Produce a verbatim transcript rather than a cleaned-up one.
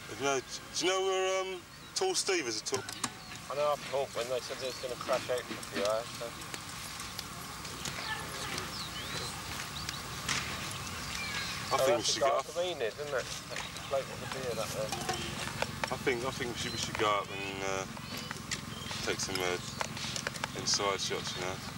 No, do you know where um, Tall Steve is at all? I know up Hawk when they said they was going to crash out for a few hours. So. I oh, think we should go up. Enid, isn't it? That bloke with the beard up there. I think I think we should we should go up and uh, take some uh, inside shots, you know.